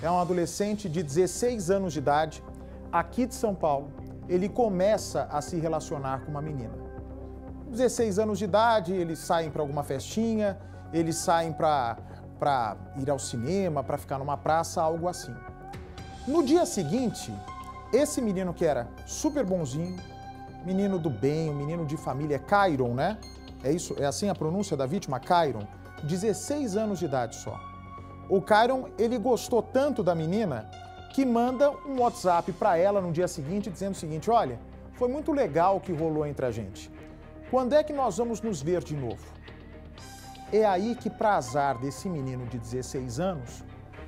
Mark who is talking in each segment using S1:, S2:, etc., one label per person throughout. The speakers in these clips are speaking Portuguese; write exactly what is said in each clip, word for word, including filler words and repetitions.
S1: É um adolescente de dezesseis anos de idade, aqui de São Paulo. Ele começa a se relacionar com uma menina. dezesseis anos de idade, eles saem para alguma festinha, eles saem para para ir ao cinema, para ficar numa praça, algo assim. No dia seguinte, esse menino que era super bonzinho, menino do bem, um menino de família, Cairon, né? É isso, é assim a pronúncia da vítima, Cairon, dezesseis anos de idade só. O Cairon, ele gostou tanto da menina que manda um WhatsApp para ela no dia seguinte dizendo o seguinte: olha, foi muito legal o que rolou entre a gente. Quando é que nós vamos nos ver de novo? É aí que, para azar desse menino de dezesseis anos,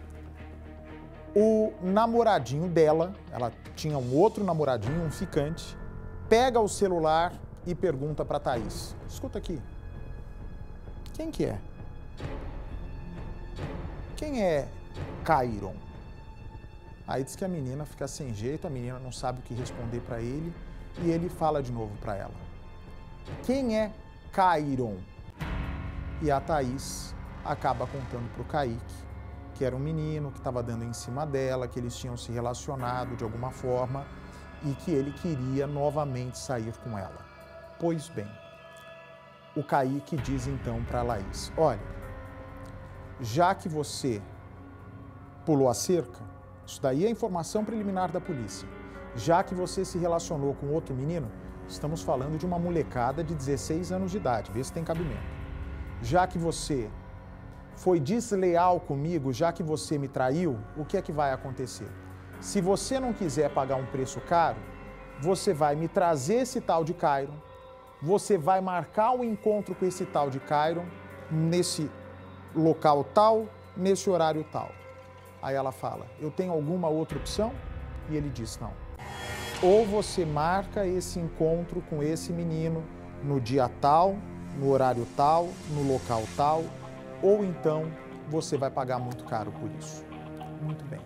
S1: o namoradinho dela, ela tinha um outro namoradinho, um ficante, pega o celular e pergunta para Thaís: escuta aqui, quem que é? Quem é Cairon? Aí diz que a menina fica sem jeito, a menina não sabe o que responder para ele e ele fala de novo para ela: quem é Cairon? E a Thaís acaba contando para o Kaique que era um menino que estava dando em cima dela, que eles tinham se relacionado de alguma forma e que ele queria novamente sair com ela. Pois bem, o Kaique diz então para a Laís: olha, já que você pulou a cerca, isso daí é informação preliminar da polícia, já que você se relacionou com outro menino, estamos falando de uma molecada de dezesseis anos de idade, vê se tem cabimento. Já que você foi desleal comigo, já que você me traiu, o que é que vai acontecer? Se você não quiser pagar um preço caro, você vai me trazer esse tal de Cairon, você vai marcar um encontro com esse tal de Cairon nesse local tal, nesse horário tal. Aí ela fala: eu tenho alguma outra opção? E ele diz: não. Ou você marca esse encontro com esse menino no dia tal, no horário tal, no local tal, ou então você vai pagar muito caro por isso. Muito bem.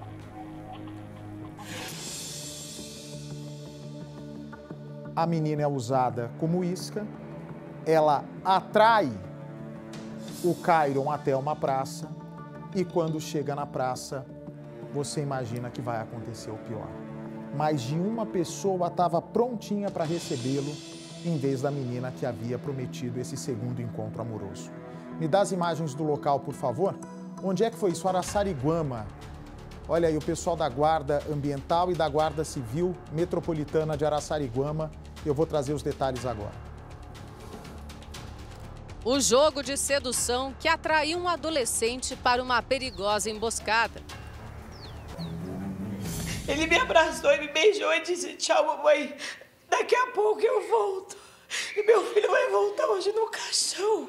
S1: A menina é usada como isca, ela atrai o Cairon até uma praça e quando chega na praça, você imagina que vai acontecer o pior. Mais de uma pessoa estava prontinha para recebê-lo, em vez da menina que havia prometido esse segundo encontro amoroso. Me dá as imagens do local, por favor. Onde é que foi isso? Araçariguama. Olha aí, o pessoal da Guarda Ambiental e da Guarda Civil Metropolitana de Araçariguama. Eu vou trazer os detalhes agora.
S2: O jogo de sedução que atraiu um adolescente para uma perigosa emboscada.
S3: Ele me abraçou e me beijou e disse: tchau, mamãe. Daqui a pouco eu volto. E meu filho vai voltar hoje no caixão.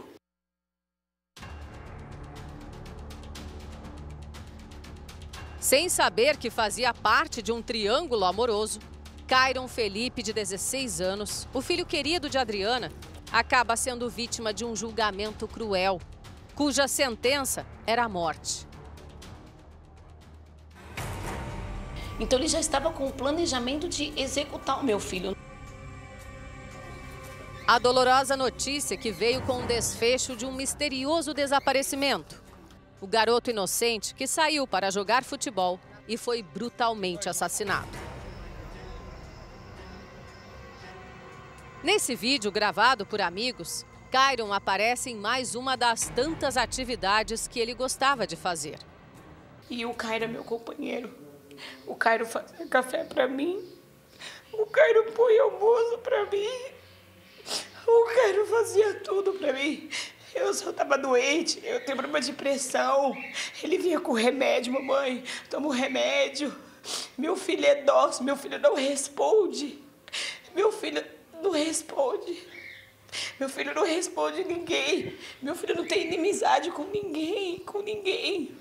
S2: Sem saber que fazia parte de um triângulo amoroso, Cairon Felipe, de dezesseis anos, o filho querido de Adriana, acaba sendo vítima de um julgamento cruel, cuja sentença era a morte.
S3: Então ele já estava com o planejamento de executar o meu filho.
S2: A dolorosa notícia que veio com o desfecho de um misterioso desaparecimento. O garoto inocente que saiu para jogar futebol e foi brutalmente assassinado. Nesse vídeo gravado por amigos, Cairon aparece em mais uma das tantas atividades que ele gostava de fazer.
S3: E o Cairon é meu companheiro. O Cairon fazia café para mim. O Cairon põe almoço para mim. O Cairon fazia tudo para mim. Eu só tava doente, eu tenho problema de pressão. Ele vinha com remédio, mamãe. Toma um remédio. Meu filho é dócil, meu filho não responde. Meu filho não responde. Meu filho não responde ninguém. Meu filho não tem inimizade com ninguém, com ninguém.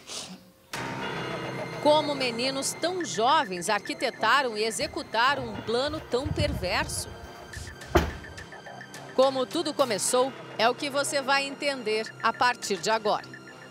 S2: Como meninos tão jovens arquitetaram e executaram um plano tão perverso? Como tudo começou, é o que você vai entender a partir de agora.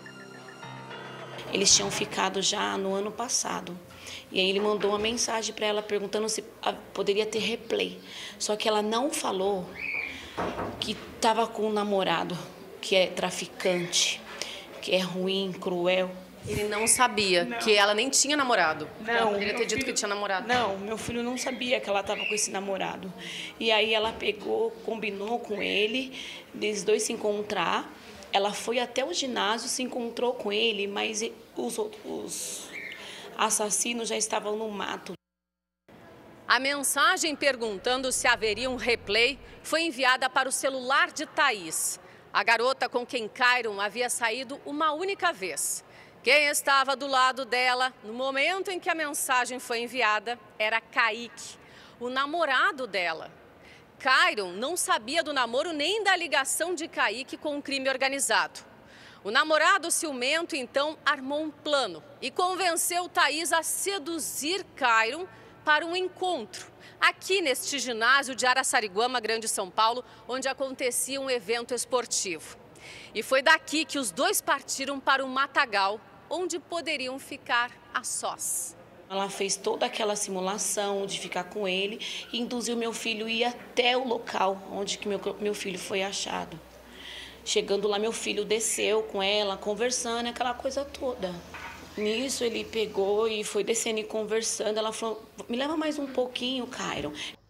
S3: Eles tinham ficado já no ano passado. E aí ele mandou uma mensagem para ela perguntando se poderia ter replay. Só que ela não falou que estava com um namorado que é traficante, que é ruim, cruel.
S2: Ele não sabia
S3: Não.
S2: que ela nem tinha namorado.
S3: Não.
S2: Ela poderia ter
S3: meu
S2: dito
S3: filho-
S2: que tinha namorado.
S3: Não, meu filho não sabia que ela estava com esse namorado. E aí ela pegou, combinou com ele, eles dois se encontrar. Ela foi até o ginásio, se encontrou com ele, mas os, os assassinos já estavam no mato.
S2: A mensagem perguntando se haveria um replay foi enviada para o celular de Thaís, a garota com quem Cairon havia saído uma única vez. Quem estava do lado dela no momento em que a mensagem foi enviada era Kaique, o namorado dela. Cairon não sabia do namoro nem da ligação de Kaique com o crime organizado. O namorado ciumento, então, armou um plano e convenceu Thaís a seduzir Cairon para um encontro aqui neste ginásio de Araçariguama, Grande São Paulo, onde acontecia um evento esportivo. E foi daqui que os dois partiram para o matagal, onde poderiam ficar a sós.
S3: Ela fez toda aquela simulação de ficar com ele e induziu meu filho a ir até o local onde que meu, meu filho foi achado. Chegando lá, meu filho desceu com ela, conversando, aquela coisa toda. Nisso, ele pegou e foi descendo e conversando. Ela falou, me leva mais um pouquinho, Cairon.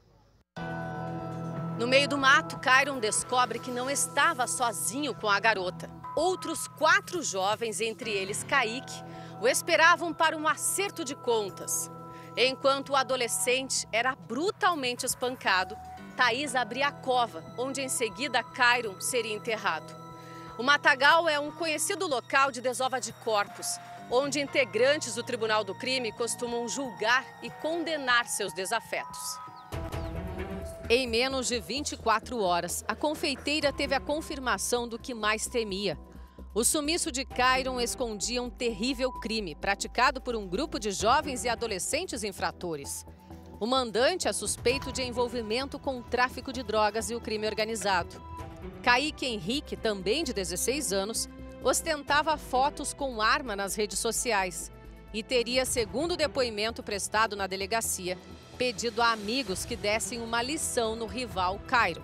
S2: No meio do mato, Cairon descobre que não estava sozinho com a garota. Outros quatro jovens, entre eles Kaique, o esperavam para um acerto de contas. Enquanto o adolescente era brutalmente espancado, Thaís abria a cova, onde em seguida Cairon seria enterrado. O matagal é um conhecido local de desova de corpos, onde integrantes do Tribunal do Crime costumam julgar e condenar seus desafetos. Em menos de vinte e quatro horas, a confeiteira teve a confirmação do que mais temia. O sumiço de Cairon escondia um terrível crime praticado por um grupo de jovens e adolescentes infratores. O mandante é suspeito de envolvimento com o tráfico de drogas e o crime organizado. Kaique Henrique, também de dezesseis anos, ostentava fotos com arma nas redes sociais e teria, segundo o depoimento prestado na delegacia, pedido a amigos que dessem uma lição no rival Cairon.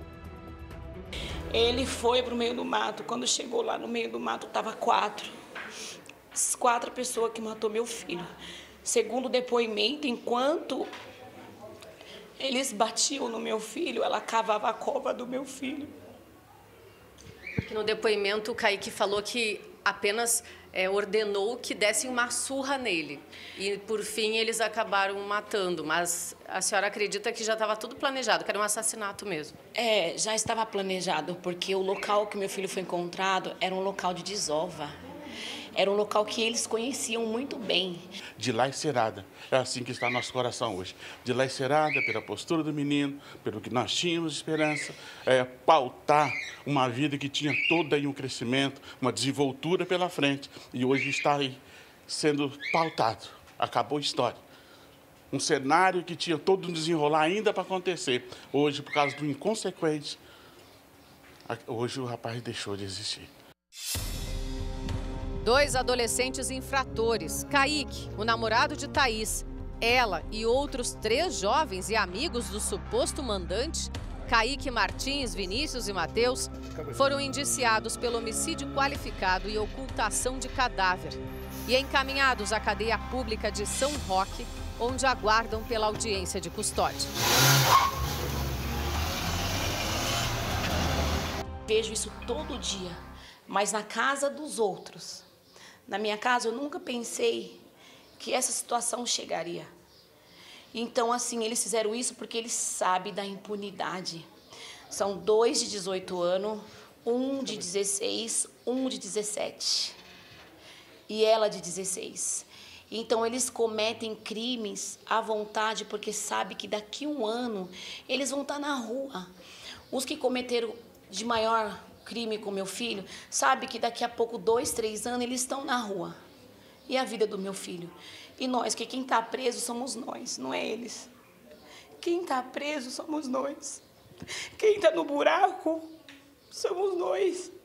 S3: Ele foi para o meio do mato. Quando chegou lá no meio do mato, estava quatro. As quatro pessoas que matou meu filho. Segundo o depoimento, enquanto eles batiam no meu filho, ela cavava a cova do meu filho.
S2: No depoimento, o Kaique falou que apenas é, ordenou que dessem uma surra nele. E, por fim, eles acabaram matando. Mas a senhora acredita que já estava tudo planejado, que era um assassinato mesmo?
S3: É, já estava planejado, porque o local que meu filho foi encontrado era um local de desova. Era um local que eles conheciam muito bem.
S4: Dilacerada, é assim que está nosso coração hoje. Dilacerada pela postura do menino, pelo que nós tínhamos esperança, é, pautar uma vida que tinha todo aí um crescimento, uma desenvoltura pela frente, e hoje está aí sendo pautado. Acabou a história. Um cenário que tinha todo um desenrolar ainda para acontecer. Hoje, por causa do inconsequente, hoje o rapaz deixou de existir.
S2: Dois adolescentes infratores, Kaique, o namorado de Thaís, ela e outros três jovens e amigos do suposto mandante, Kaique Martins, Vinícius e Matheus, foram indiciados pelo homicídio qualificado e ocultação de cadáver e encaminhados à cadeia pública de São Roque, onde aguardam pela audiência de custódia.
S3: Vejo isso todo dia, mas na casa dos outros. Na minha casa, eu nunca pensei que essa situação chegaria. Então, assim, eles fizeram isso porque eles sabem da impunidade. São dois de dezoito anos, um de dezesseis, um de dezessete. E ela de dezesseis. Então, eles cometem crimes à vontade porque sabem que daqui a um ano eles vão estar na rua. Os que cometeram de maior crime com meu filho, sabe que daqui a pouco, dois, três anos, eles estão na rua. E a vida do meu filho? E nós, que quem está preso somos nós, não é eles. Quem está preso somos nós. Quem está no buraco somos nós.